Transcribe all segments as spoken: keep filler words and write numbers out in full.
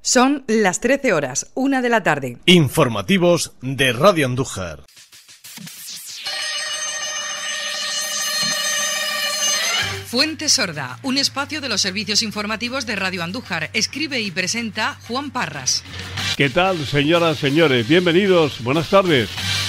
Son las trece horas, una de la tarde. Informativos de Radio Andújar. Fuente Sorda, un espacio de los servicios informativos de Radio Andújar. Escribe y presenta Juan Parras. ¿Qué tal, señoras, señores? Bienvenidos, buenas tardes.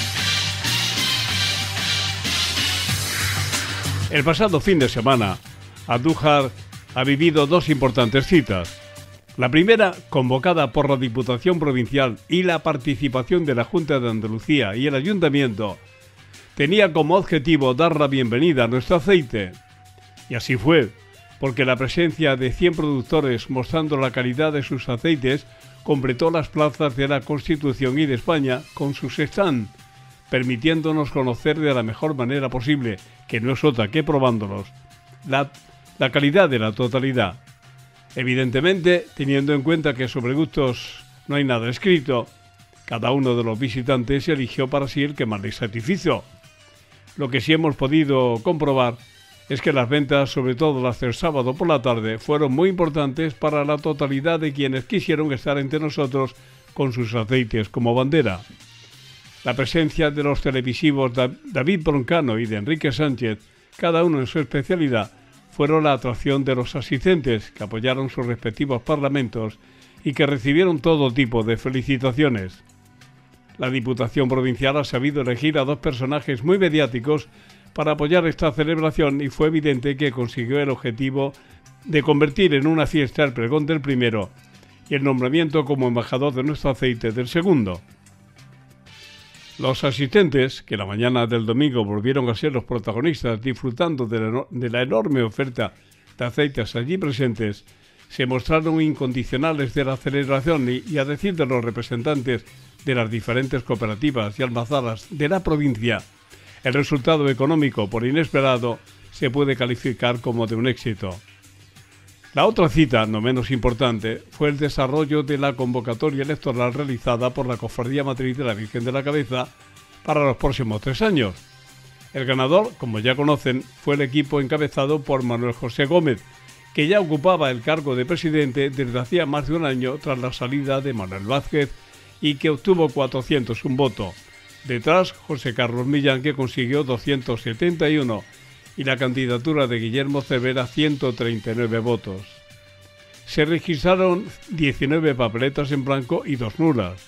El pasado fin de semana, Andújar ha vivido dos importantes citas. La primera, convocada por la Diputación Provincial y la participación de la Junta de Andalucía y el Ayuntamiento, tenía como objetivo dar la bienvenida a nuestro aceite. Y así fue, porque la presencia de cien productores mostrando la calidad de sus aceites completó las plazas de la Constitución y de España con sus stands, permitiéndonos conocer de la mejor manera posible, que no es otra que probándolos, la, la calidad de la totalidad. Evidentemente, teniendo en cuenta que sobre gustos no hay nada escrito, cada uno de los visitantes eligió para sí el que más les satisfizo. Lo que sí hemos podido comprobar es que las ventas, sobre todo las del sábado por la tarde, fueron muy importantes para la totalidad de quienes quisieron estar entre nosotros con sus aceites como bandera. La presencia de los televisivos David Broncano y de Enrique Sánchez, cada uno en su especialidad, fueron la atracción de los asistentes que apoyaron sus respectivos parlamentos y que recibieron todo tipo de felicitaciones. La Diputación Provincial ha sabido elegir a dos personajes muy mediáticos para apoyar esta celebración y fue evidente que consiguió el objetivo de convertir en una fiesta el pregón del primero y el nombramiento como embajador de nuestro aceite del segundo. Los asistentes, que la mañana del domingo volvieron a ser los protagonistas disfrutando de la, de la enorme oferta de aceites allí presentes, se mostraron incondicionales de la celebración y, y a decir de los representantes de las diferentes cooperativas y almazaras de la provincia, el resultado económico, por inesperado, se puede calificar como de un éxito. La otra cita, no menos importante, fue el desarrollo de la convocatoria electoral realizada por la Cofradía Matriz de la Virgen de la Cabeza para los próximos tres años. El ganador, como ya conocen, fue el equipo encabezado por Manuel José Gómez, que ya ocupaba el cargo de presidente desde hacía más de un año tras la salida de Manuel Vázquez y que obtuvo cuatrocientos un votos. Detrás, José Carlos Millán, que consiguió doscientos setenta y uno, y la candidatura de Guillermo Cervera, ciento treinta y nueve votos. Se registraron diecinueve papeletas en blanco y dos nulas.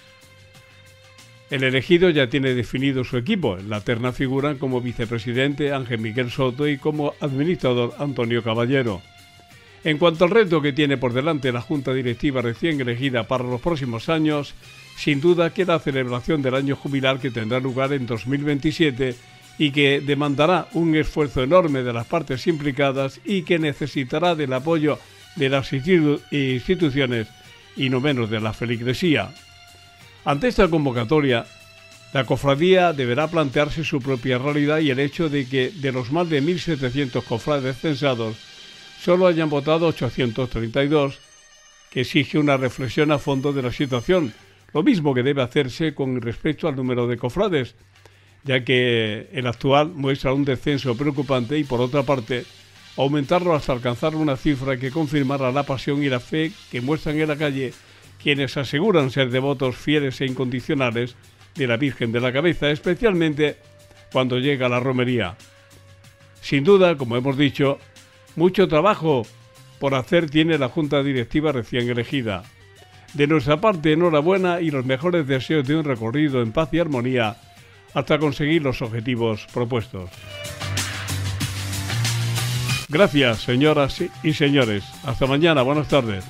El elegido ya tiene definido su equipo. En la terna figuran como vicepresidente Ángel Miguel Soto y como administrador Antonio Caballero. En cuanto al reto que tiene por delante la Junta Directiva recién elegida para los próximos años, sin duda que la celebración del año jubilar que tendrá lugar en dos mil veintisiete y que demandará un esfuerzo enorme de las partes implicadas y que necesitará del apoyo de las instituciones y no menos de la feligresía. Ante esta convocatoria, la cofradía deberá plantearse su propia realidad y el hecho de que de los más de mil setecientos cofrades censados, solo hayan votado ochocientos treinta y dos, que exige una reflexión a fondo de la situación, lo mismo que debe hacerse con respecto al número de cofrades, ya que el actual muestra un descenso preocupante y, por otra parte, aumentarlo hasta alcanzar una cifra que confirmará la pasión y la fe que muestran en la calle quienes aseguran ser devotos fieles e incondicionales de la Virgen de la Cabeza, especialmente cuando llega la romería. Sin duda, como hemos dicho, mucho trabajo por hacer tiene la Junta Directiva recién elegida. De nuestra parte, enhorabuena y los mejores deseos de un recorrido en paz y armonía hasta conseguir los objetivos propuestos. Gracias, señoras y señores. Hasta mañana. Buenas tardes.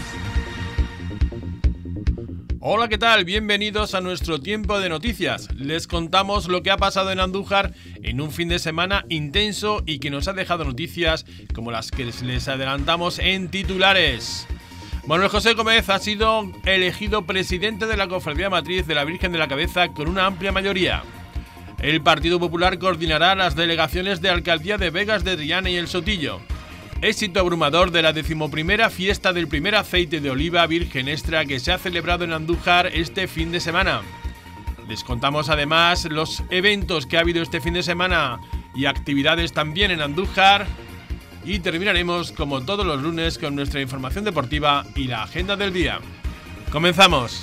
Hola, ¿qué tal? Bienvenidos a nuestro tiempo de noticias. Les contamos lo que ha pasado en Andújar en un fin de semana intenso y que nos ha dejado noticias como las que les adelantamos en titulares. Manuel José Gómez ha sido elegido presidente de la Cofradía Matriz de la Virgen de la Cabeza con una amplia mayoría. El Partido Popular coordinará las delegaciones de Alcaldía de Vegas de Triana y El Sotillo. Éxito abrumador de la decimoprimera fiesta del primer aceite de oliva virgen extra que se ha celebrado en Andújar este fin de semana. Les contamos además los eventos que ha habido este fin de semana y actividades también en Andújar. Y terminaremos como todos los lunes con nuestra información deportiva y la agenda del día. ¡Comenzamos!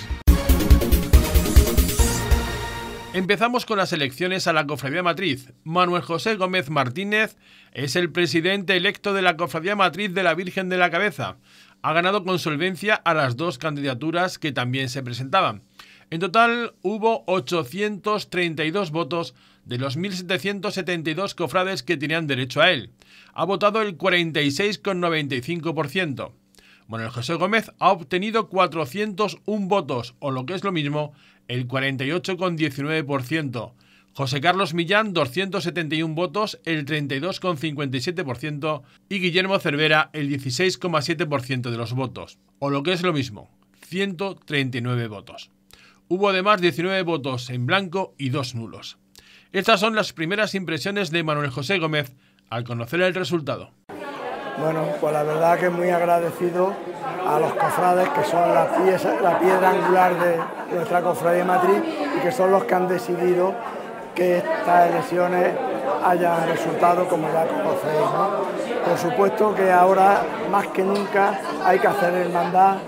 Empezamos con las elecciones a la Cofradía Matriz. Manuel José Gómez Martínez es el presidente electo de la Cofradía Matriz de la Virgen de la Cabeza. Ha ganado con solvencia a las dos candidaturas que también se presentaban. En total hubo ochocientos treinta y dos votos de los mil setecientos setenta y dos cofrades que tenían derecho a él. Ha votado el cuarenta y seis coma noventa y cinco por ciento. Manuel José Gómez ha obtenido cuatrocientos uno votos, o lo que es lo mismo, el cuarenta y ocho coma diecinueve por ciento. José Carlos Millán, doscientos setenta y uno votos, el treinta y dos coma cincuenta y siete por ciento. Y Guillermo Cervera, el dieciséis coma siete por ciento de los votos, o lo que es lo mismo, ciento treinta y nueve votos. Hubo además diecinueve votos en blanco y dos nulos. Estas son las primeras impresiones de Manuel José Gómez al conocer el resultado. Bueno, pues la verdad que muy agradecido a los cofrades que son la, pieza, la piedra angular de nuestra Cofradía Matriz y que son los que han decidido que estas elecciones hayan resultado como ya conocéis, ¿no? Por supuesto que ahora más que nunca hay que hacer hermandad.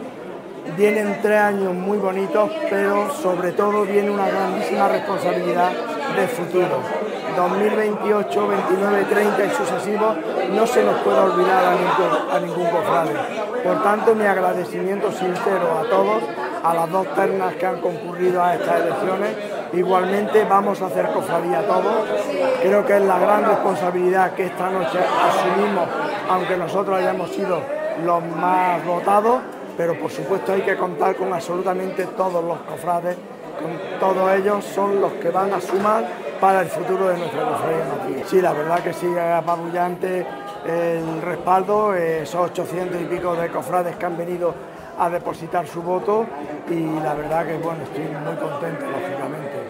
Vienen tres años muy bonitos, pero sobre todo viene una grandísima responsabilidad de futuro. dos mil veintiocho, veintinueve, treinta y sucesivos no se nos puede olvidar a ningún, a ningún cofrade. Por tanto, mi agradecimiento sincero a todos, a las dos ternas que han concurrido a estas elecciones. Igualmente vamos a hacer cofradía todos. Creo que es la gran responsabilidad que esta noche asumimos, aunque nosotros hayamos sido los más votados, pero por supuesto hay que contar con absolutamente todos los cofrades, con todos ellos son los que van a sumar para el futuro de nuestra Cofradía Matriz. Sí, la verdad que sí, es apabullante el respaldo, esos ochocientos y pico de cofrades que han venido a depositar su voto y la verdad que bueno, estoy muy contento, lógicamente.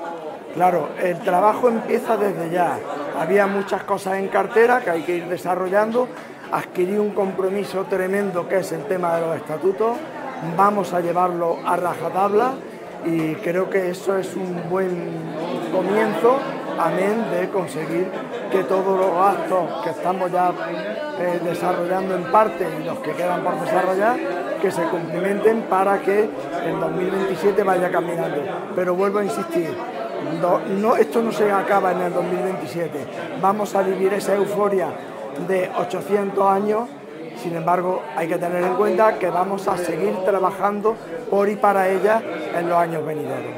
Claro, el trabajo empieza desde ya, había muchas cosas en cartera que hay que ir desarrollando, adquirí un compromiso tremendo que es el tema de los estatutos, vamos a llevarlo a rajatabla y creo que eso es un buen comienzo, amén de conseguir que todos los actos que estamos ya eh, desarrollando en parte y los que quedan por desarrollar, que se cumplimenten para que el dos mil veintisiete vaya caminando. Pero vuelvo a insistir, no, no, esto no se acaba en el dos mil veintisiete, vamos a vivir esa euforia de ochocientos años. Sin embargo, hay que tener en cuenta que vamos a seguir trabajando por y para ella en los años venideros.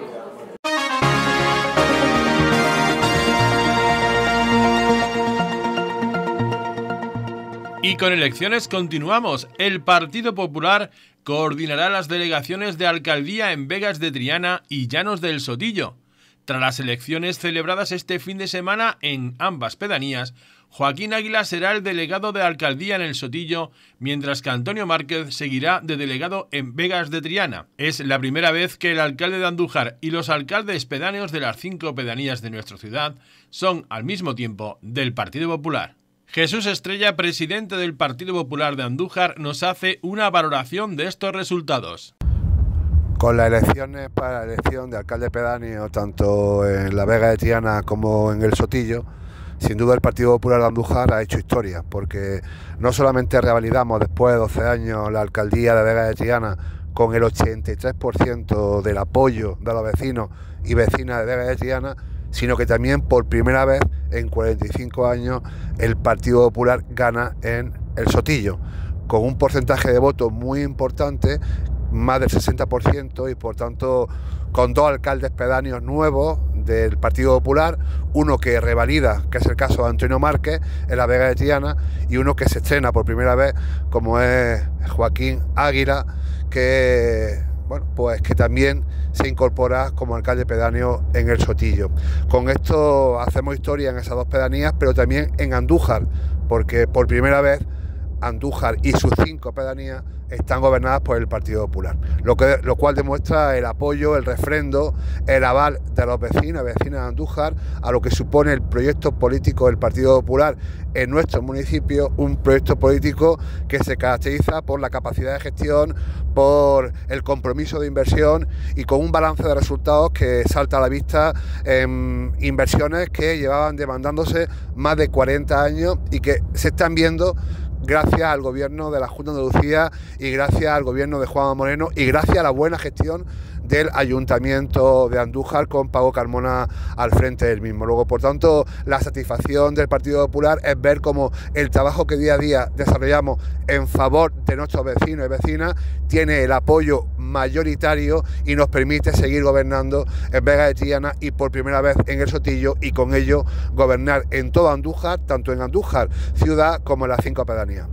Y con elecciones continuamos. El Partido Popular coordinará las delegaciones de alcaldía en Vegas de Triana y Llanos del Sotillo. Tras las elecciones celebradas este fin de semana en ambas pedanías, Joaquín Águila será el delegado de alcaldía en el Sotillo, mientras que Antonio Márquez seguirá de delegado en Vegas de Triana. Es la primera vez que el alcalde de Andújar y los alcaldes pedáneos de las cinco pedanías de nuestra ciudad son al mismo tiempo del Partido Popular. Jesús Estrella, presidente del Partido Popular de Andújar, nos hace una valoración de estos resultados. Con las elecciones para la elección de alcalde pedáneo, tanto en la Vega de Triana como en el Sotillo, sin duda el Partido Popular de Andújar ha hecho historia, porque no solamente revalidamos después de doce años la alcaldía de Vega de Triana con el ochenta y tres por ciento del apoyo de los vecinos y vecinas de Vega de Triana, sino que también por primera vez en cuarenta y cinco años el Partido Popular gana en el Sotillo, con un porcentaje de votos muy importante, más del sesenta por ciento, y por tanto con dos alcaldes pedáneos nuevos del Partido Popular, uno que revalida, que es el caso de Antonio Márquez en la Vega de Triana, y uno que se estrena por primera vez, como es Joaquín Águila, que bueno, pues que también se incorpora como alcalde pedáneo en el Sotillo. Con esto hacemos historia en esas dos pedanías, pero también en Andújar, porque por primera vez Andújar y sus cinco pedanías están gobernadas por el Partido Popular, lo, que, lo cual demuestra el apoyo, el refrendo, el aval de los vecinos y vecinas de Andújar a lo que supone el proyecto político del Partido Popular en nuestro municipio, un proyecto político que se caracteriza por la capacidad de gestión, por el compromiso de inversión y con un balance de resultados que salta a la vista en inversiones que llevaban demandándose más de cuarenta años y que se están viendo gracias al gobierno de la Junta de Andalucía y gracias al gobierno de Juanma Moreno y gracias a la buena gestión del Ayuntamiento de Andújar con Paco Carmona al frente del mismo. Luego, por tanto, la satisfacción del Partido Popular es ver cómo el trabajo que día a día desarrollamos en favor de nuestros vecinos y vecinas tiene el apoyo mayoritario y nos permite seguir gobernando en Vega de Triana y por primera vez en el Sotillo y con ello gobernar en todo Andújar, tanto en Andújar ciudad como en las cinco pedanías.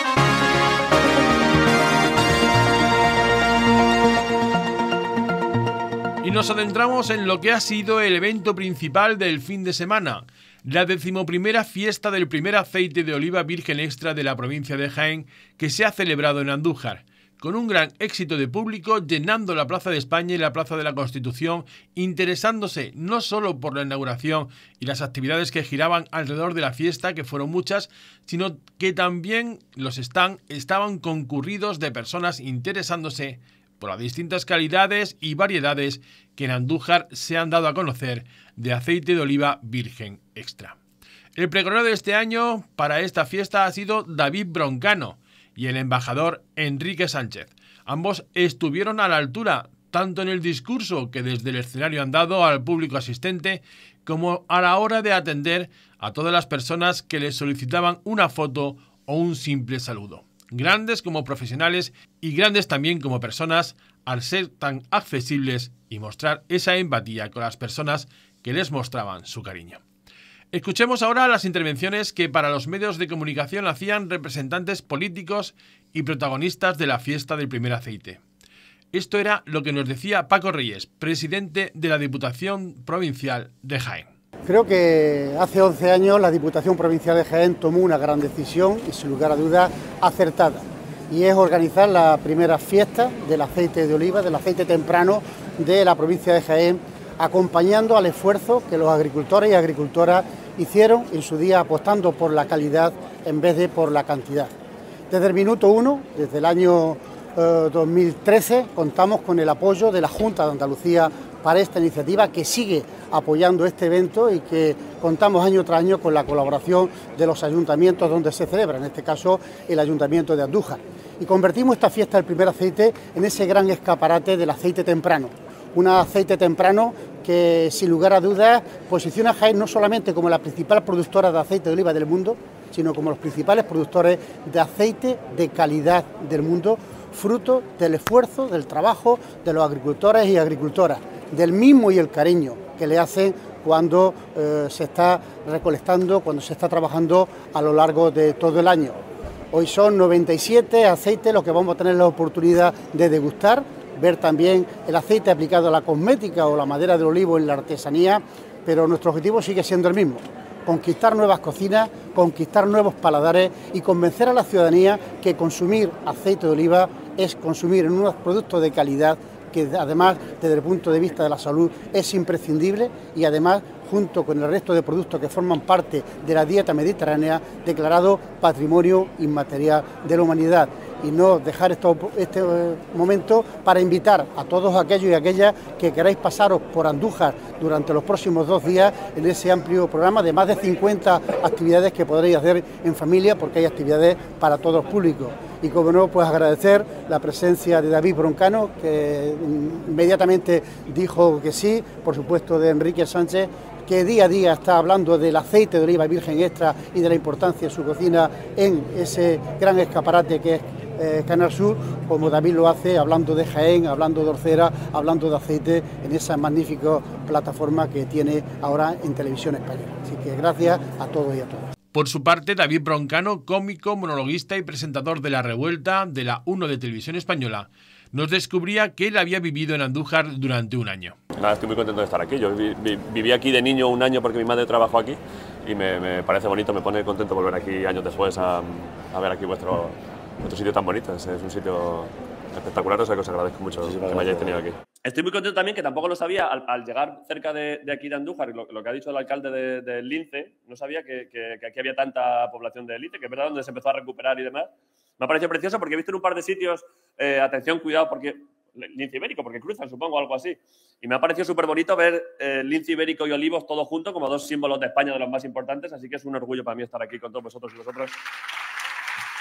Y nos adentramos en lo que ha sido el evento principal del fin de semana, la decimoprimera fiesta del primer aceite de oliva virgen extra de la provincia de Jaén, que se ha celebrado en Andújar, con un gran éxito de público llenando la Plaza de España y la Plaza de la Constitución, interesándose no solo por la inauguración y las actividades que giraban alrededor de la fiesta, que fueron muchas, sino que también los stand estaban concurridos de personas interesándose por las distintas calidades y variedades que en Andújar se han dado a conocer de aceite de oliva virgen extra. El pregonero de este año para esta fiesta ha sido David Broncano y el embajador Enrique Sánchez. Ambos estuvieron a la altura, tanto en el discurso que desde el escenario han dado al público asistente, como a la hora de atender a todas las personas que les solicitaban una foto o un simple saludo. Grandes como profesionales y grandes también como personas, al ser tan accesibles y mostrar esa empatía con las personas que les mostraban su cariño. Escuchemos ahora las intervenciones que para los medios de comunicación hacían representantes políticos y protagonistas de la fiesta del primer aceite. Esto era lo que nos decía Paco Reyes, presidente de la Diputación Provincial de Jaén. Creo que hace once años la Diputación Provincial de Jaén tomó una gran decisión y sin lugar a dudas acertada, y es organizar la primera fiesta del aceite de oliva, del aceite temprano de la provincia de Jaén, acompañando al esfuerzo que los agricultores y agricultoras hicieron en su día apostando por la calidad en vez de por la cantidad. Desde el minuto uno, desde el año eh, dos mil trece, contamos con el apoyo de la Junta de Andalucía para esta iniciativa, que sigue apoyando este evento y que contamos año tras año con la colaboración de los ayuntamientos donde se celebra, en este caso el Ayuntamiento de Andújar. Y convertimos esta fiesta del primer aceite en ese gran escaparate del aceite temprano. Un aceite temprano que, sin lugar a dudas, posiciona a Jaén no solamente como la principal productora de aceite de oliva del mundo, sino como los principales productores de aceite de calidad del mundo, fruto del esfuerzo, del trabajo de los agricultores y agricultoras, del mismo y el cariño que le hacen cuando eh, se está recolectando, cuando se está trabajando a lo largo de todo el año. Hoy son noventa y siete aceites los que vamos a tener la oportunidad de degustar, ver también el aceite aplicado a la cosmética o la madera del olivo en la artesanía, pero nuestro objetivo sigue siendo el mismo: conquistar nuevas cocinas, conquistar nuevos paladares y convencer a la ciudadanía que consumir aceite de oliva es consumir en unos productos de calidad que además desde el punto de vista de la salud es imprescindible y además junto con el resto de productos que forman parte de la dieta mediterránea declarado Patrimonio Inmaterial de la Humanidad. Y no dejar esto, este momento para invitar a todos aquellos y aquellas que queráis pasaros por Andújar durante los próximos dos días en ese amplio programa de más de cincuenta actividades que podréis hacer en familia, porque hay actividades para todos los públicos. Y como no, pues agradecer la presencia de David Broncano, que inmediatamente dijo que sí, por supuesto de Enrique Sánchez, que día a día está hablando del aceite de oliva virgen extra y de la importancia de su cocina en ese gran escaparate que es eh, Canal Sur, como David lo hace, hablando de Jaén, hablando de Orcera, hablando de aceite en esa magnífica plataforma que tiene ahora en Televisión Española. Así que gracias a todos y a todas. Por su parte, David Broncano, cómico, monologuista y presentador de La Revuelta de la uno de Televisión Española, nos descubría que él había vivido en Andújar durante un año. Nada, estoy muy contento de estar aquí. Yo vi, vi, viví aquí de niño un año porque mi madre trabajó aquí y me, me parece bonito, me pone contento volver aquí años después a, a ver aquí vuestro, vuestro sitio tan bonito. Es, es un sitio espectacular, o sea que os agradezco mucho sí, que me hayáis tenido aquí. Estoy muy contento también, que tampoco lo sabía, al, al llegar cerca de, de aquí de Andújar, lo, lo que ha dicho el alcalde de, de Lince, no sabía que, que, que aquí había tanta población de Lince, que es verdad donde se empezó a recuperar y demás. Me ha parecido precioso porque he visto en un par de sitios, eh, atención, cuidado, porque lince ibérico, porque cruzan, supongo, algo así. Y me ha parecido súper bonito ver eh, lince ibérico y olivos todos juntos como dos símbolos de España, de los más importantes, así que es un orgullo para mí estar aquí con todos vosotros y vosotros.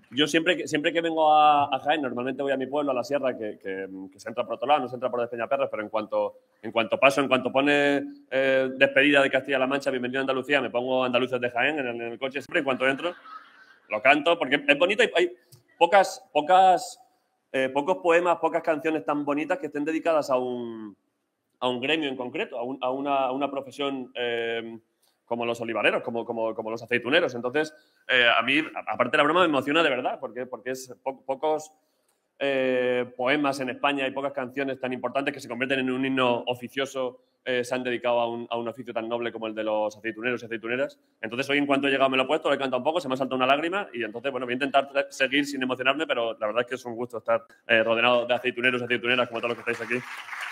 yo siempre que, siempre que vengo a, a Jaén, normalmente voy a mi pueblo, a la sierra, que, que, que se entra por otro lado, no se entra por Despeñaperros, pero en cuanto, en cuanto paso, en cuanto pone eh, despedida de Castilla-La Mancha, bienvenido a Andalucía, me pongo Andaluces de Jaén en el, en el coche, siempre en cuanto entro, lo canto, porque es bonito y hay pocas, pocas, eh, pocos poemas, pocas canciones tan bonitas que estén dedicadas a un, a un gremio en concreto, a, un, a, una, a una profesión eh, como los olivareros, como, como, como los aceituneros. Entonces, eh, a mí, aparte de la broma, me emociona de verdad, porque, porque es po pocos eh, poemas en España y pocas canciones tan importantes que se convierten en un himno oficioso eh, se han dedicado a un, a un oficio tan noble como el de los aceituneros y aceituneras. Entonces, hoy en cuanto he llegado me lo he puesto, lo he cantado un poco, se me ha saltado una lágrima y entonces, bueno, voy a intentar seguir sin emocionarme, pero la verdad es que es un gusto estar eh, rodeado de aceituneros y aceituneras como todos los que estáis aquí.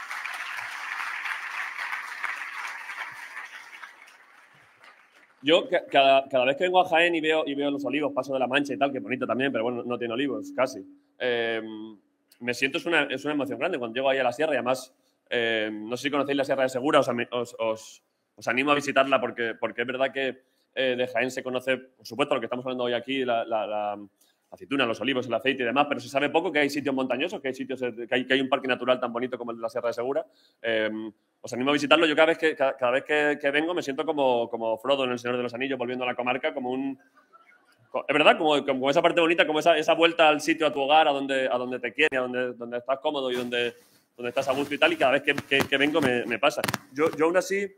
Yo cada, cada vez que vengo a Jaén y veo, y veo los olivos, Paso de la Mancha y tal, que bonito también, pero bueno, no tiene olivos, casi. Eh, me siento, es una, es una emoción grande cuando llego ahí a la sierra y además, eh, no sé si conocéis la Sierra de Segura, os, os, os, os animo a visitarla porque, porque es verdad que eh, de Jaén se conoce, por supuesto, lo que estamos hablando hoy aquí, la, la, la aceituna, los olivos, el aceite y demás, pero se sabe poco que hay sitios montañosos, que hay sitios, que hay, que hay un parque natural tan bonito como el de la Sierra de Segura. Eh, os animo a visitarlo. Yo cada vez que, cada, cada vez que, que vengo me siento como, como Frodo en El Señor de los Anillos, volviendo a la comarca, como un... Es verdad, como, como esa parte bonita, como esa, esa vuelta al sitio, a tu hogar, a donde, a donde te quieres, a donde, donde estás cómodo y donde, donde estás a gusto y tal, y cada vez que, que, que vengo me, me pasa. Yo, yo aún así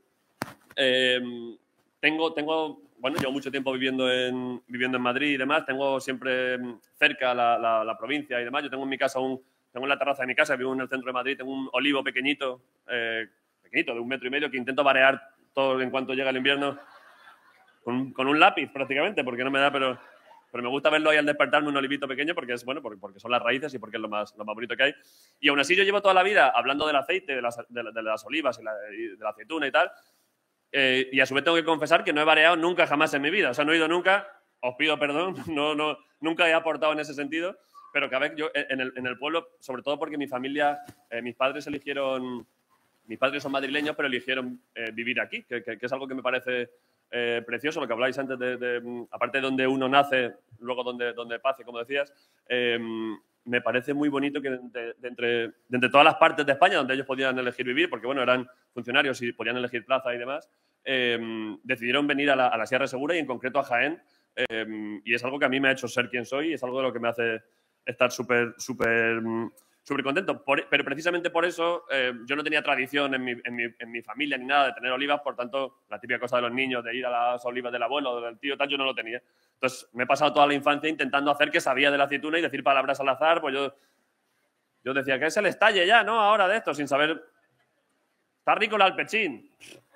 eh, tengo... tengo Bueno, llevo mucho tiempo viviendo en, viviendo en Madrid y demás. Tengo siempre cerca la, la, la provincia y demás. Yo tengo en mi casa un... Tengo en la terraza de mi casa, vivo en el centro de Madrid, tengo un olivo pequeñito, eh, pequeñito, de un metro y medio, que intento varear todo en cuanto llega el invierno con, con un lápiz prácticamente, porque no me da, pero, pero me gusta verlo ahí al despertarme, un olivito pequeño, porque es bueno, porque, porque son las raíces y porque es lo más, lo más bonito que hay. Y aún así yo llevo toda la vida hablando del aceite, de las, de, de las olivas y, la, y de la aceituna y tal, eh, y a su vez tengo que confesar que no he vareado nunca jamás en mi vida. O sea, no he ido nunca, os pido perdón, no, no, nunca he aportado en ese sentido. Pero cada vez yo en el, en el pueblo, sobre todo porque mi familia, eh, mis padres eligieron, mis padres son madrileños, pero eligieron eh, vivir aquí, que, que, que es algo que me parece eh, precioso, lo que habláis antes de, de, aparte de donde uno nace, luego donde, donde pase, como decías, eh, me parece muy bonito que de, de, entre, de entre todas las partes de España donde ellos podían elegir vivir, porque bueno, eran funcionarios y podían elegir plaza y demás, eh, decidieron venir a la, a la Sierra de Segura y en concreto a Jaén, eh, y es algo que a mí me ha hecho ser quien soy y es algo de lo que me hace estar súper, súper, súper contento. Por, pero precisamente por eso eh, yo no tenía tradición en mi, en, mi, en mi familia ni nada de tener olivas, por tanto, la típica cosa de los niños, de ir a las olivas del abuelo o del tío, tal, yo no lo tenía. Entonces, me he pasado toda la infancia intentando hacer que sabía de la aceituna y decir palabras al azar, pues yo, yo decía que es el estalle ya, ¿no? Ahora de esto, sin saber... Está rico el alpechín.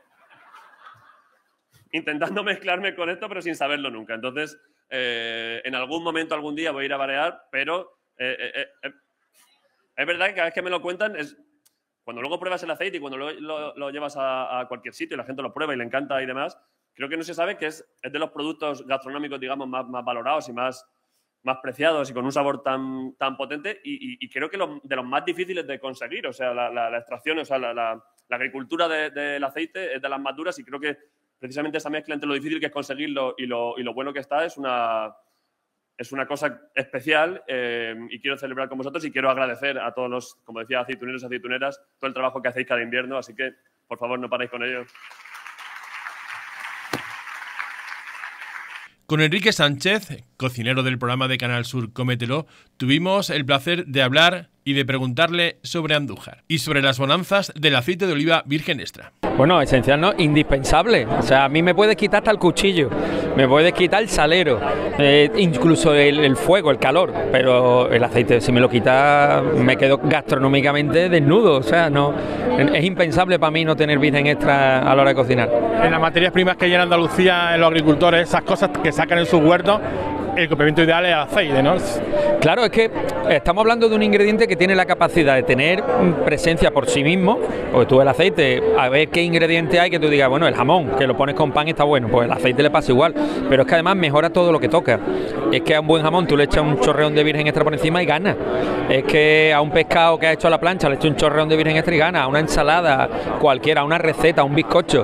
Intentando mezclarme con esto, pero sin saberlo nunca. Entonces... Eh, en algún momento, algún día voy a ir a varear, pero eh, eh, eh, es verdad que cada vez que me lo cuentan, es, cuando luego pruebas el aceite y cuando lo, lo, lo llevas a, a cualquier sitio y la gente lo prueba y le encanta y demás, creo que no se sabe que es, es de los productos gastronómicos, digamos, más, más valorados y más, más preciados y con un sabor tan, tan potente y, y, y creo que lo, de los más difíciles de conseguir. O sea, la, la, la extracción, o sea, la, la, la agricultura de, del aceite es de las más duras y creo que precisamente esa mezcla entre lo difícil que es conseguirlo y lo, y lo bueno que está es una, es una cosa especial eh, y quiero celebrar con vosotros y quiero agradecer a todos los, como decía, aceituneros y aceituneras, todo el trabajo que hacéis cada invierno, así que, por favor, no paréis con ello. Con Enrique Sánchez, cocinero del programa de Canal Sur Cómetelo, tuvimos el placer de hablar y de preguntarle sobre Andújar y sobre las bonanzas del aceite de oliva virgen extra. Bueno, esencial, ¿no? Indispensable. O sea, a mí me puedes quitar hasta el cuchillo, me puedes quitar el salero, eh, incluso el, el fuego, el calor, pero el aceite, si me lo quitas, me quedo gastronómicamente desnudo. O sea, no, es impensable para mí no tener virgen extra a la hora de cocinar. En las materias primas que hay en Andalucía, en los agricultores, esas cosas que sacan en sus huertos, el complemento ideal es el aceite, ¿no? Claro, es que estamos hablando de un ingrediente que tiene la capacidad de tener presencia por sí mismo, porque tú el aceite, a ver qué ingrediente hay que tú digas, bueno, el jamón, que lo pones con pan y está bueno, pues el aceite le pasa igual, pero es que además mejora todo lo que toca. Es que a un buen jamón tú le echas un chorreón de virgen extra por encima y gana. Es que a un pescado que has hecho a la plancha le echas un chorreón de virgen extra y gana, a una ensalada cualquiera, a una receta, a un bizcocho.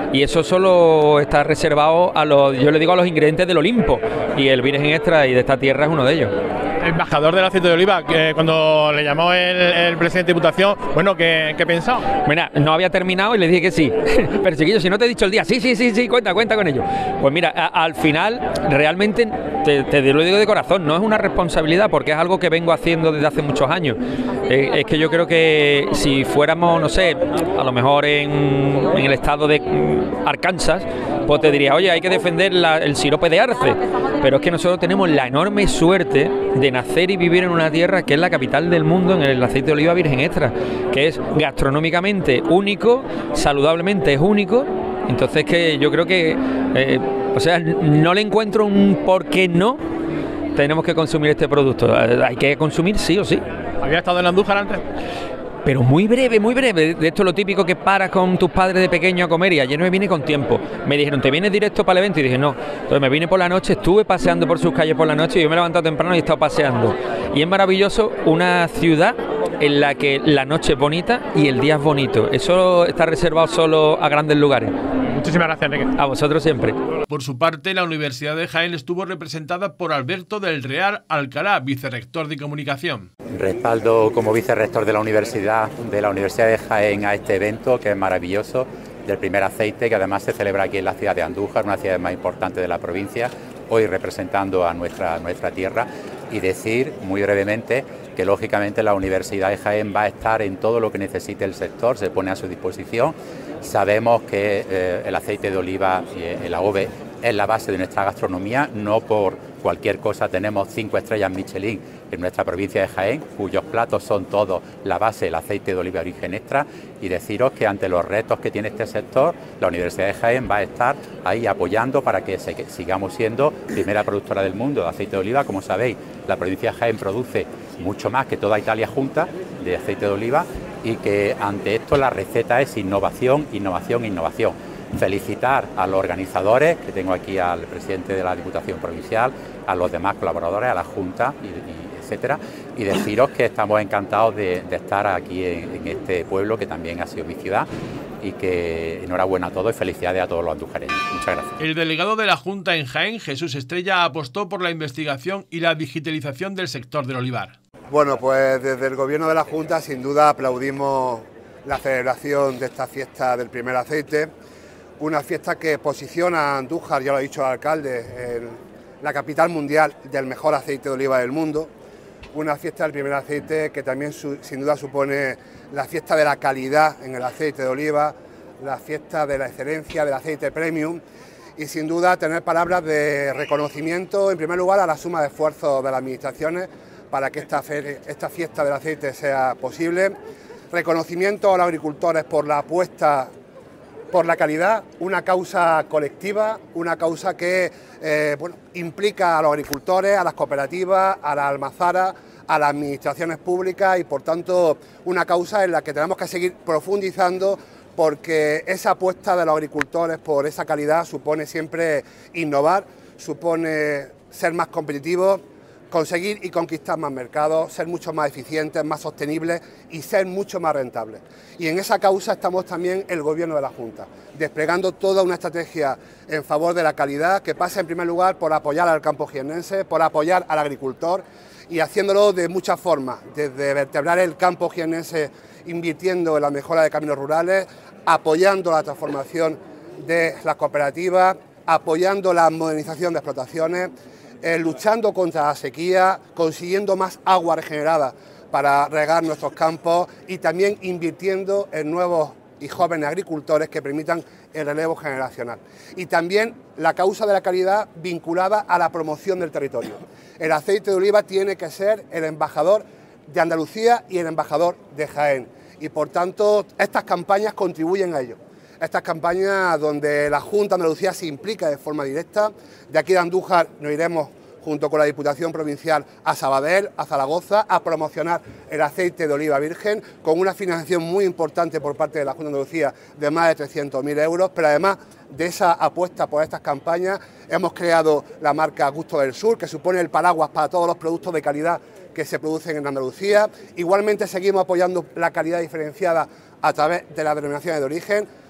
y eso solo está reservado a los, yo le digo, a los ingredientes del Olimpo, y el virgen extra y de esta tierra es uno de ellos. Embajador del aceite de oliva, que cuando le llamó el, el presidente de Diputación, bueno, ¿qué, qué pensó? Mira, no había terminado y le dije que sí, pero chiquillo, si no te he dicho el día, sí, sí, sí, sí, cuenta, cuenta con ello. Pues mira, a, al final, realmente, te, te lo digo de corazón, no es una responsabilidad, porque es algo que vengo haciendo desde hace muchos años. Eh, es que yo creo que si fuéramos, no sé, a lo mejor en, en el estado de Arkansas, pues te diría, oye, hay que defender la, el sirope de arce, pero es que nosotros tenemos la enorme suerte de nacer y vivir en una tierra que es la capital del mundo en el aceite de oliva virgen extra, que es gastronómicamente único, saludablemente es único. Entonces que yo creo que, eh, o sea, no le encuentro un por qué no tenemos que consumir este producto. Hay que consumir sí o sí. ¿Había estado en Andújar antes? Pero muy breve, muy breve. De esto es lo típico que paras con tus padres de pequeño a comer, y ayer no me vine con tiempo. Me dijeron, ¿te vienes directo para el evento? Y dije, no. Entonces me vine por la noche, estuve paseando por sus calles por la noche, y yo me he levantado temprano y he estado paseando. Y es maravilloso una ciudad en la que la noche es bonita y el día es bonito. Eso está reservado solo a grandes lugares. Muchísimas gracias, Enrique. A vosotros siempre. Por su parte, la Universidad de Jaén estuvo representada por Alberto del Real Alcalá, vicerrector de Comunicación. Respaldo como vicerrector de la Universidad de la Universidad de Jaén a este evento, que es maravilloso, del primer aceite, que además se celebra aquí en la ciudad de Andújar, una ciudad más importante de la provincia, hoy representando a nuestra, nuestra tierra, y decir muy brevemente que lógicamente la Universidad de Jaén va a estar en todo lo que necesite el sector, se pone a su disposición. Sabemos que eh, el aceite de oliva y el A O V E es la base de nuestra gastronomía, no por cualquier cosa tenemos cinco estrellas Michelin en nuestra provincia de Jaén, cuyos platos son todos la base del aceite de oliva virgen extra, y deciros que ante los retos que tiene este sector, la Universidad de Jaén va a estar ahí apoyando para que, se, que sigamos siendo primera productora del mundo de aceite de oliva. Como sabéis, la provincia de Jaén produce mucho más que toda Italia junta de aceite de oliva, y que ante esto la receta es innovación, innovación, innovación. Felicitar a los organizadores, que tengo aquí al presidente de la Diputación Provincial, a los demás colaboradores, a la Junta, y, y etcétera, y deciros que estamos encantados de, de estar aquí en, en este pueblo que también ha sido mi ciudad, y que enhorabuena a todos y felicidades a todos los andujareños. Muchas gracias. El delegado de la Junta en Jaén, Jesús Estrella, apostó por la investigación y la digitalización del sector del olivar. Bueno, pues desde el Gobierno de la Junta sin duda aplaudimos la celebración de esta fiesta del primer aceite, una fiesta que posiciona a Andújar, ya lo ha dicho el alcalde, en la capital mundial del mejor aceite de oliva del mundo, una fiesta del primer aceite que también su, sin duda supone la fiesta de la calidad en el aceite de oliva, la fiesta de la excelencia del aceite premium, y sin duda tener palabras de reconocimiento en primer lugar a la suma de esfuerzos de las administraciones para que esta, fe, esta fiesta del aceite sea posible, reconocimiento a los agricultores por la apuesta por la calidad, una causa colectiva, una causa que eh, bueno, implica a los agricultores, a las cooperativas, a las almazaras, a las administraciones públicas, y por tanto una causa en la que tenemos que seguir profundizando, porque esa apuesta de los agricultores por esa calidad supone siempre innovar, supone ser más competitivos, conseguir y conquistar más mercados, ser mucho más eficientes, más sostenibles y ser mucho más rentables. Y en esa causa estamos también el Gobierno de la Junta, desplegando toda una estrategia en favor de la calidad, que pasa en primer lugar por apoyar al campo jiennense, por apoyar al agricultor, y haciéndolo de muchas formas, desde vertebrar el campo jiennense invirtiendo en la mejora de caminos rurales, apoyando la transformación de las cooperativas, apoyando la modernización de explotaciones, Eh, luchando contra la sequía, consiguiendo más agua regenerada para regar nuestros campos, y también invirtiendo en nuevos y jóvenes agricultores que permitan el relevo generacional. Y también la causa de la calidad vinculada a la promoción del territorio. El aceite de oliva tiene que ser el embajador de Andalucía y el embajador de Jaén, y por tanto estas campañas contribuyen a ello. Estas campañas donde la Junta de Andalucía se implica de forma directa. De aquí de Andújar nos iremos junto con la Diputación Provincial a Sabadell, a Zaragoza, a promocionar el aceite de oliva virgen, con una financiación muy importante por parte de la Junta de Andalucía de más de trescientos mil euros, pero además de esa apuesta por estas campañas hemos creado la marca Gusto del Sur, que supone el paraguas para todos los productos de calidad que se producen en Andalucía. Igualmente seguimos apoyando la calidad diferenciada a través de las denominaciones de origen.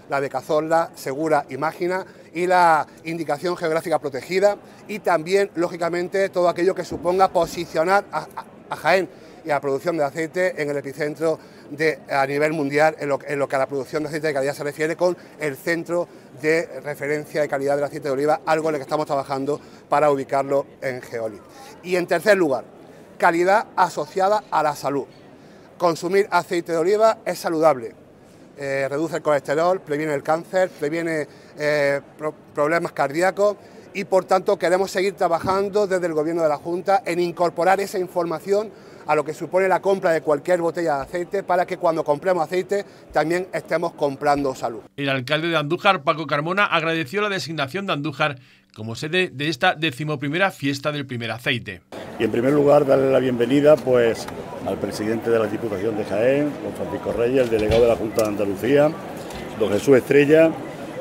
la de Cazorla, Segura y Mágina, y la indicación geográfica protegida, y también, lógicamente, todo aquello que suponga posicionar a, a, a Jaén y a la producción de aceite en el epicentro de, a nivel mundial en lo, en lo que a la producción de aceite de calidad se refiere, con el centro de referencia de calidad del aceite de oliva, algo en lo que estamos trabajando para ubicarlo en Geoli. Y en tercer lugar, calidad asociada a la salud. Consumir aceite de oliva es saludable, eh, reduce el colesterol, previene el cáncer, previene eh, pro problemas cardíacos, y por tanto queremos seguir trabajando desde el Gobierno de la Junta en incorporar esa información a lo que supone la compra de cualquier botella de aceite, para que cuando compremos aceite también estemos comprando salud. El alcalde de Andújar, Paco Carmona, agradeció la designación de Andújar como sede de esta decimoprimera fiesta del primer aceite. Y en primer lugar darle la bienvenida pues al presidente de la Diputación de Jaén, don Francisco Reyes, el delegado de la Junta de Andalucía, don Jesús Estrella,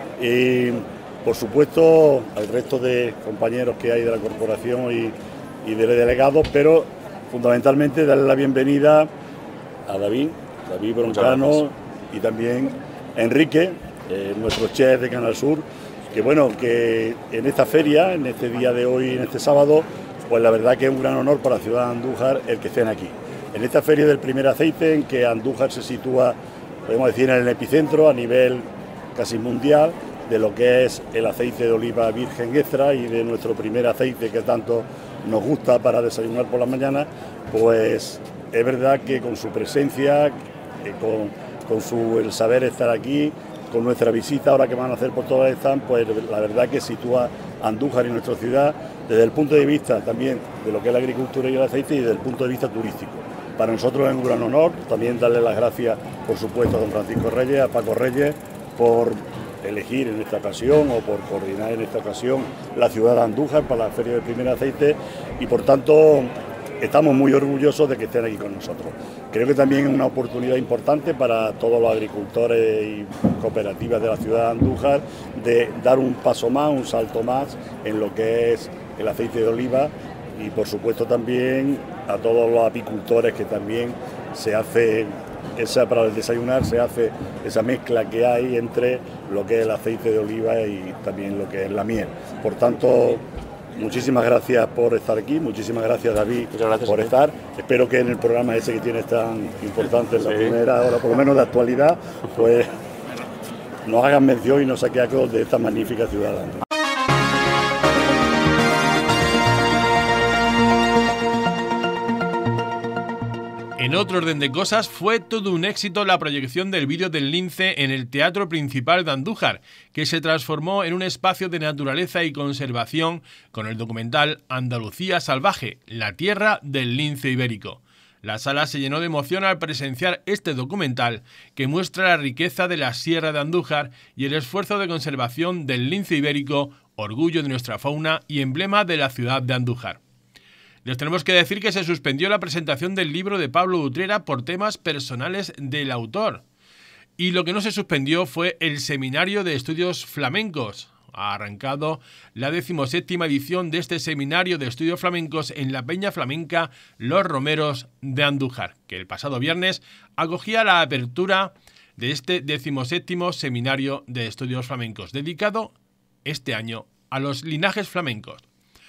y por supuesto al resto de compañeros que hay de la corporación y, y de delegados, pero fundamentalmente darle la bienvenida a David, David Broncano, y también a Enrique, eh, nuestro chef de Canal Sur, que bueno, que en esta feria, en este día de hoy, en este sábado, pues la verdad que es un gran honor para la ciudad de Andújar el que estén aquí. En esta feria del primer aceite, en que Andújar se sitúa, podemos decir, en el epicentro a nivel casi mundial de lo que es el aceite de oliva virgen extra y de nuestro primer aceite que tanto nos gusta para desayunar por la mañana, pues es verdad que con su presencia, con, con su, el saber estar aquí, con nuestra visita ahora que van a hacer por todas estas, pues la verdad que sitúa Andújar y nuestra ciudad desde el punto de vista también de lo que es la agricultura y el aceite y desde el punto de vista turístico. Para nosotros es un gran honor, también darle las gracias, por supuesto, a don Francisco Reyes, a Paco Reyes, por elegir en esta ocasión o por coordinar en esta ocasión la ciudad de Andújar para la Feria del Primer Aceite, y por tanto estamos muy orgullosos de que estén aquí con nosotros. Creo que también es una oportunidad importante para todos los agricultores y cooperativas de la ciudad de Andújar de dar un paso más, un salto más en lo que es el aceite de oliva, y por supuesto también a todos los apicultores que también se hace esa, para el desayunar se hace esa mezcla que hay entre lo que es el aceite de oliva y también lo que es la miel. Por tanto, muchísimas gracias por estar aquí, muchísimas gracias David gracias por estar. Espero que en el programa ese que tienes tan importante, en la sí. primera hora, por lo menos de actualidad, pues nos hagan mención y nos saquemos de esta magnífica ciudad de Andújar. En otro orden de cosas, fue todo un éxito la proyección del vídeo del lince en el Teatro Principal de Andújar, que se transformó en un espacio de naturaleza y conservación con el documental Andalucía Salvaje, la tierra del lince ibérico. La sala se llenó de emoción al presenciar este documental que muestra la riqueza de la Sierra de Andújar y el esfuerzo de conservación del lince ibérico, orgullo de nuestra fauna y emblema de la ciudad de Andújar. Les tenemos que decir que se suspendió la presentación del libro de Pablo Utrera por temas personales del autor. Y lo que no se suspendió fue el Seminario de Estudios Flamencos. Ha arrancado la decimoséptima edición de este Seminario de Estudios Flamencos en la Peña Flamenca Los Romeros de Andújar, que el pasado viernes acogía la apertura de este decimoséptimo Seminario de Estudios Flamencos, dedicado este año a los linajes flamencos.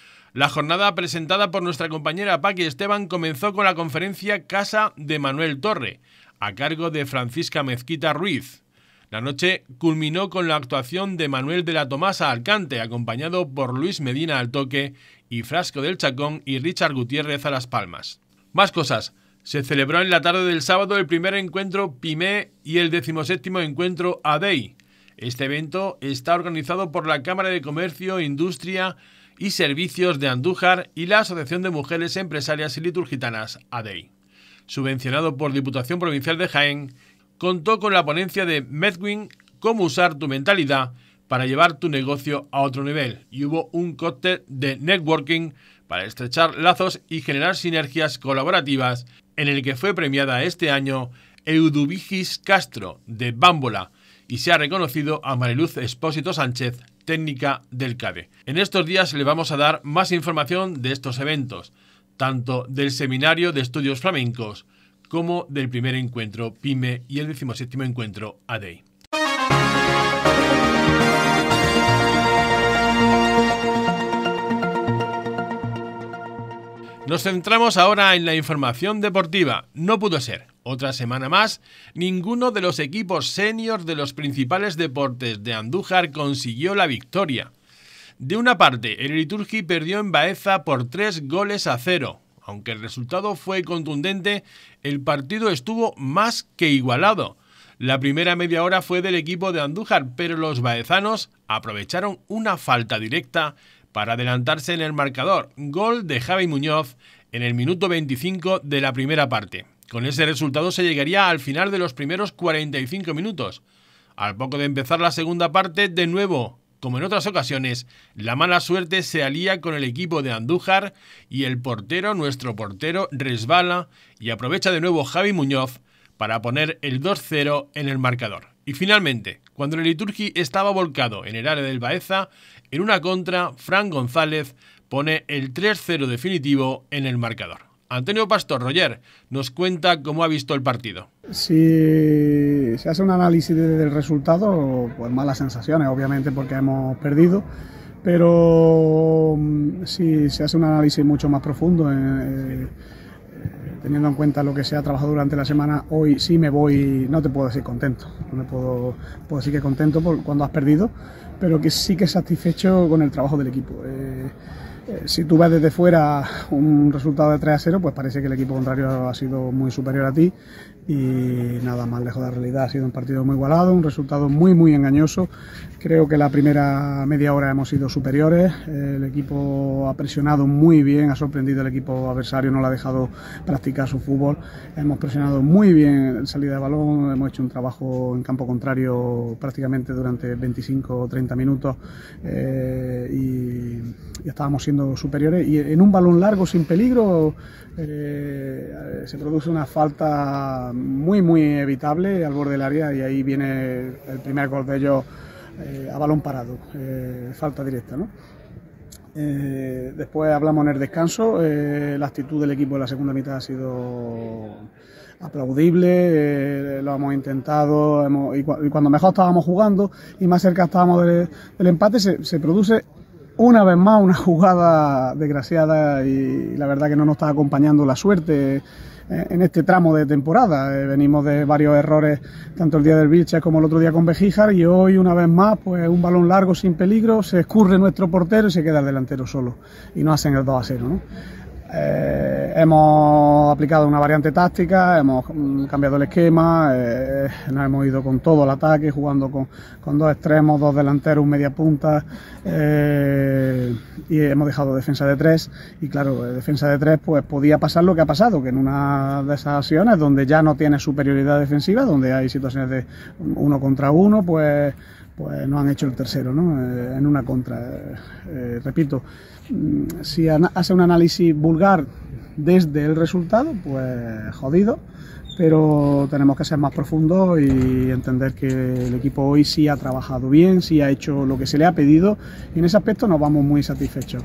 La jornada presentada por nuestra compañera Paqui Esteban comenzó con la conferencia Casa de Manuel Torre, a cargo de Francisca Mezquita Ruiz. La noche culminó con la actuación de Manuel de la Tomasa al cante, acompañado por Luis Medina al toque y Frasco del Chacón y Richard Gutiérrez a las palmas. Más cosas. Se celebró en la tarde del sábado el primer encuentro PYME y el decimoséptimo encuentro ADEI. Este evento está organizado por la Cámara de Comercio, Industria y Servicios de Andújar y la Asociación de Mujeres Empresarias y Liturgitanas ADEI. Subvencionado por Diputación Provincial de Jaén, contó con la ponencia de Medwin Cómo usar tu mentalidad para llevar tu negocio a otro nivel, y hubo un cóctel de networking para estrechar lazos y generar sinergias colaborativas, en el que fue premiada este año Eudubigis Castro de Bámbola, y se ha reconocido a Mariluz Espósito Sánchez, técnica del CADE. En estos días le vamos a dar más información de estos eventos, tanto del Seminario de Estudios Flamencos como del primer encuentro PYME y el decimoséptimo encuentro ADEI. Nos centramos ahora en la información deportiva. No pudo ser. Otra semana más, ninguno de los equipos seniors de los principales deportes de Andújar consiguió la victoria. De una parte, el Liturgi perdió en Baeza por tres goles a cero. Aunque el resultado fue contundente, el partido estuvo más que igualado. La primera media hora fue del equipo de Andújar, pero los baezanos aprovecharon una falta directa para adelantarse en el marcador. Gol de Javi Muñoz en el minuto veinticinco de la primera parte. Con ese resultado se llegaría al final de los primeros cuarenta y cinco minutos. Al poco de empezar la segunda parte, de nuevo, como en otras ocasiones, la mala suerte se alía con el equipo de Andújar y el portero, nuestro portero, resbala y aprovecha de nuevo Javi Muñoz para poner el dos cero en el marcador. Y finalmente, cuando el Liturgi estaba volcado en el área del Baeza, en una contra, Fran González pone el tres cero definitivo en el marcador. Antonio Pastor, Roger, nos cuenta cómo ha visto el partido. Si se hace un análisis del resultado, pues malas sensaciones, obviamente, porque hemos perdido, pero si se hace un análisis mucho más profundo, eh, teniendo en cuenta lo que se ha trabajado durante la semana, hoy sí me voy, no te puedo decir contento, no me puedo, puedo decir que contento por cuando has perdido, pero que sí que satisfecho con el trabajo del equipo. Eh, eh, si tú ves desde fuera un resultado de tres a cero, pues parece que el equipo contrario ha sido muy superior a ti y nada más lejos de la realidad. Ha sido un partido muy igualado, un resultado muy muy engañoso. Creo que la primera media hora hemos sido superiores, el equipo ha presionado muy bien, ha sorprendido al equipo adversario, no le ha dejado practicar su fútbol, hemos presionado muy bien en salida de balón, hemos hecho un trabajo en campo contrario prácticamente durante veinticinco o treinta minutos eh, y, y estábamos siendo superiores y en un balón largo sin peligro eh, se produce una falta muy muy evitable al borde del área y ahí viene el primer gol de ellos eh, a balón parado, eh, falta directa, ¿no? Eh, después hablamos en el descanso, eh, la actitud del equipo en la segunda mitad ha sido aplaudible, eh, lo hemos intentado hemos, y, cu y cuando mejor estábamos jugando y más cerca estábamos de, del empate se, se produce una vez más una jugada desgraciada y la verdad que no nos está acompañando la suerte en este tramo de temporada. Eh, venimos de varios errores, tanto el día del Vilches como el otro día con Bejíjar, y hoy una vez más, pues un balón largo sin peligro, se escurre nuestro portero y se queda el delantero solo, y nos hacen el dos a cero, ¿no? Eh, hemos aplicado una variante táctica, hemos mm, cambiado el esquema, eh, nos hemos ido con todo el ataque, jugando con, con dos extremos, dos delanteros, un media punta, eh, y hemos dejado defensa de tres, y claro, defensa de tres pues podía pasar lo que ha pasado, que en una de esas acciones donde ya no tiene superioridad defensiva, donde hay situaciones de uno contra uno, pues pues nos han hecho el tercero, ¿no? Eh, en una contra. Eh, eh, repito, si hace un análisis vulgar desde el resultado, pues jodido, pero tenemos que ser más profundos y entender que el equipo hoy sí ha trabajado bien, sí ha hecho lo que se le ha pedido y en ese aspecto nos vamos muy satisfechos.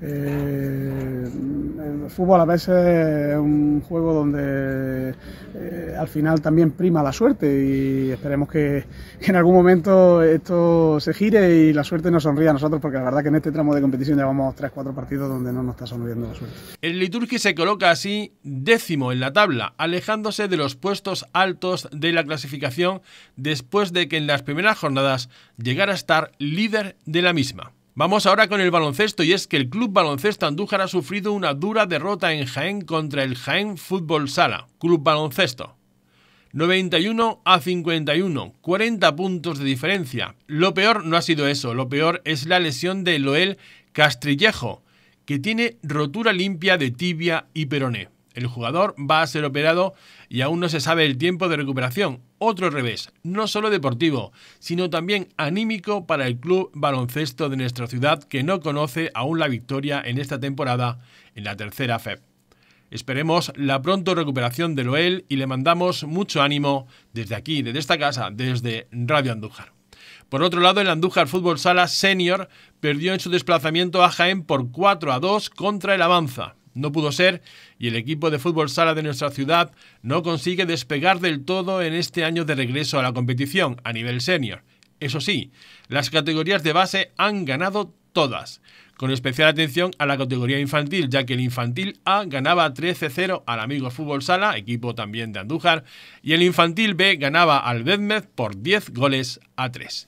Eh, el fútbol a veces es un juego donde eh, al final también prima la suerte y esperemos que, que en algún momento esto se gire y la suerte nos sonríe a nosotros, porque la verdad que en este tramo de competición llevamos tres cuatro partidos donde no nos está sonriendo la suerte. El Liturgi se coloca así décimo en la tabla, alejándose de los puestos altos de la clasificación después de que en las primeras jornadas llegara a estar líder de la misma. Vamos ahora con el baloncesto, y es que el Club Baloncesto Andújar ha sufrido una dura derrota en Jaén contra el Jaén Fútbol Sala. Club Baloncesto. noventa y uno a cincuenta y uno, cuarenta puntos de diferencia. Lo peor no ha sido eso, lo peor es la lesión de Loel Castrillejo, que tiene rotura limpia de tibia y peroné. El jugador va a ser operado y aún no se sabe el tiempo de recuperación. Otro revés, no solo deportivo, sino también anímico para el Club Baloncesto de nuestra ciudad, que no conoce aún la victoria en esta temporada en la tercera F E P. Esperemos la pronta recuperación de Loel y le mandamos mucho ánimo desde aquí, desde esta casa, desde Radio Andújar. Por otro lado, el Andújar Fútbol Sala Senior perdió en su desplazamiento a Jaén por cuatro a dos contra el Avanza. No pudo ser y el equipo de fútbol sala de nuestra ciudad no consigue despegar del todo en este año de regreso a la competición a nivel senior. Eso sí, las categorías de base han ganado todas, con especial atención a la categoría infantil, ya que el infantil A ganaba trece cero al Amigos Fútbol Sala, equipo también de Andújar, y el infantil B ganaba al Bedmed por diez goles a tres.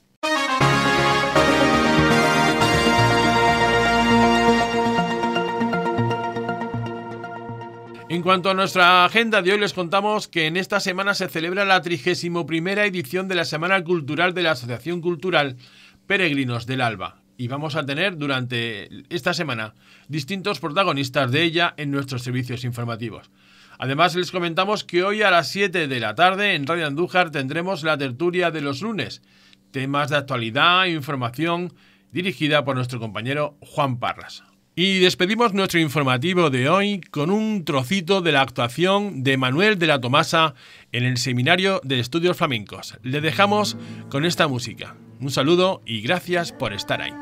En cuanto a nuestra agenda de hoy, les contamos que en esta semana se celebra la trigésima primera edición de la Semana Cultural de la Asociación Cultural Peregrinos del Alba. Y vamos a tener durante esta semana distintos protagonistas de ella en nuestros servicios informativos. Además, les comentamos que hoy a las siete de la tarde en Radio Andújar tendremos la tertulia de los lunes, temas de actualidad e información dirigida por nuestro compañero Juan Parras. Y despedimos nuestro informativo de hoy con un trocito de la actuación de Manuel de la Tomasa en el Seminario de Estudios Flamencos. Le dejamos con esta música. Un saludo y gracias por estar ahí.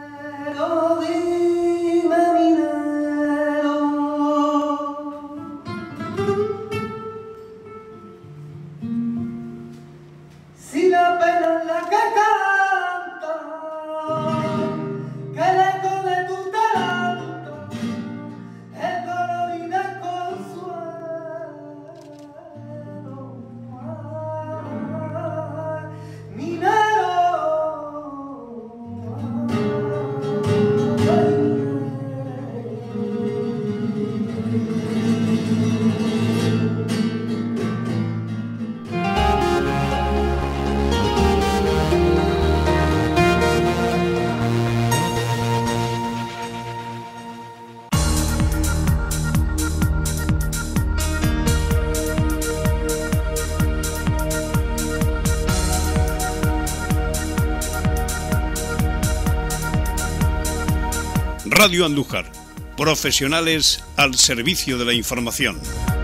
Si la pena es la que canta, que el eco de tu talento es dolor y desconsuelo. Minero, Radio Andújar, profesionales al servicio de la información.